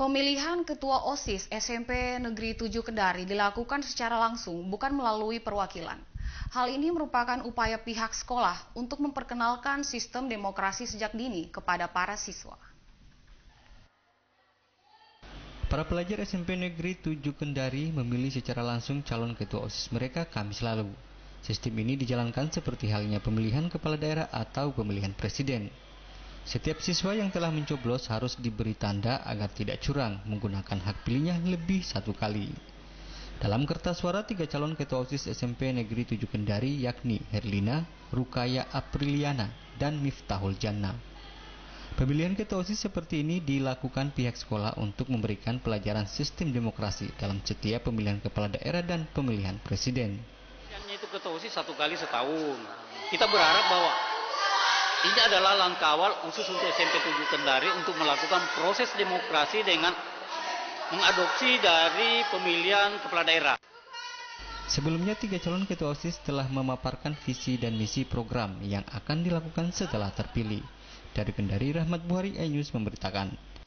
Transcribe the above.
Pemilihan Ketua OSIS SMP Negeri 7 Kendari dilakukan secara langsung, bukan melalui perwakilan. Hal ini merupakan upaya pihak sekolah untuk memperkenalkan sistem demokrasi sejak dini kepada para siswa. Para pelajar SMP Negeri 7 Kendari memilih secara langsung calon ketua OSIS mereka Kamis lalu. Sistem ini dijalankan seperti halnya pemilihan kepala daerah atau pemilihan presiden. Setiap siswa yang telah mencoblos harus diberi tanda agar tidak curang menggunakan hak pilihnya lebih satu kali. Dalam kertas suara 3 calon ketua OSIS SMP Negeri 7 Kendari yakni Herlina, Rukaya Apriliana, dan Miftahul Jannah. Pemilihan ketua OSIS seperti ini dilakukan pihak sekolah untuk memberikan pelajaran sistem demokrasi dalam setiap pemilihan kepala daerah dan pemilihan presiden. Itu ketua OSIS 1 kali setahun. Kita berharap bahwa ini adalah langkah awal khusus untuk SMP 7 Kendari untuk melakukan proses demokrasi dengan mengadopsi dari pemilihan kepala daerah. Sebelumnya 3 calon ketua OSIS telah memaparkan visi dan misi program yang akan dilakukan setelah terpilih. Dari Kendari, Rahmat Buhari, iNews memberitakan.